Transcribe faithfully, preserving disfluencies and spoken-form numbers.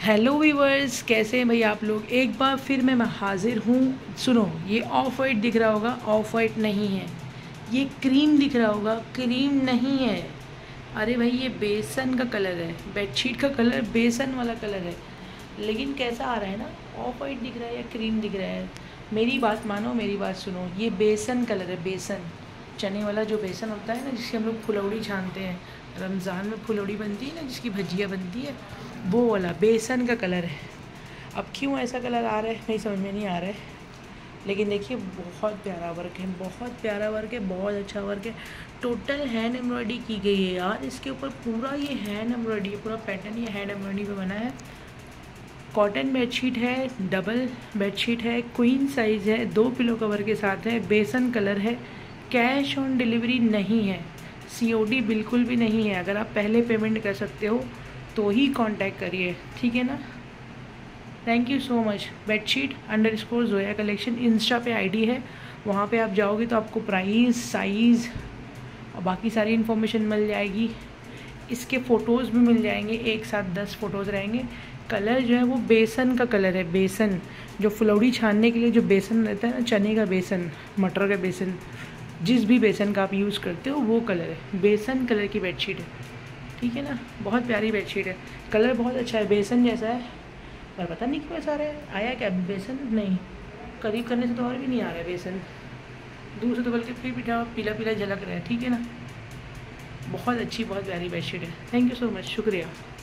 Hello viewers, कैसे हैं भाई आप लोग। एक बार फिर मैं मैं हाजिर हूँ। सुनो, ये ऑफ वाइट दिख रहा होगा, ऑफ वाइट नहीं है। ये क्रीम दिख रहा होगा, क्रीम नहीं है। अरे भाई, ये बेसन का कलर है। बेडशीट का कलर बेसन वाला कलर है, लेकिन कैसा आ रहा है ना, ऑफ वाइट दिख रहा है या क्रीम दिख रहा है। मेरी बात मानो, मेरी बात सुनो, ये बेसन कलर है। बेसन, चने वाला जो बेसन होता है ना, जिसकी हम लोग फुलौड़ी छानते हैं। रमज़ान में फुलौड़ी बनती है ना, जिसकी भजिया बनती है, वो वाला बेसन का कलर है। अब क्यों ऐसा कलर आ रहा है नहीं समझ में नहीं आ रहा है, लेकिन देखिए बहुत प्यारा वर्क है, बहुत प्यारा वर्क है, बहुत अच्छा वर्क है। टोटल हैंड एम्ब्रॉयडरी की गई है यार इसके ऊपर। पूरा ये हैंड एम्ब्रॉयडरी, पूरा पैटर्न ये हैंड एम्ब्रॉयडरी पे बना है। कॉटन बेडशीट है, डबल बेडशीट है, क्वीन साइज़ है, दो पिलो कवर के साथ है, बेसन कलर है। कैश ऑन डिलीवरी नहीं है, सीओडी बिल्कुल भी नहीं है। अगर आप पहले पेमेंट कर सकते हो तो ही कांटेक्ट करिए, ठीक है ना। Thank you so much. Bedsheet underscore Zoya collection Insta पे आईडी है, वहाँ पे आप जाओगे तो आपको प्राइस, साइज़ और बाकी सारी इन्फॉर्मेशन मिल जाएगी। इसके फ़ोटोज़ भी मिल जाएंगे, एक साथ दस फ़ोटोज़ रहेंगे। कलर जो है वो बेसन का कलर है। बेसन जो फुलौड़ी छानने के लिए जो बेसन रहता है ना, चने का बेसन, मटर का बेसन, जिस भी बेसन का आप यूज़ करते हो वो कलर है। बेसन कलर की बेडशीट है, ठीक है ना। बहुत प्यारी बेडशीट है, कलर बहुत अच्छा है, बेसन जैसा है। पर पता नहीं क्यों ऐसा आ रहा है। आया क्या बेसन? नहीं, करीब करने से तो और भी नहीं आ रहा है बेसन, दूर से तो बल्कि फिर भी पीला पीला झलक रहा है, ठीक है ना। बहुत अच्छी, बहुत प्यारी बेडशीट है। थैंक यू सो मच, शुक्रिया।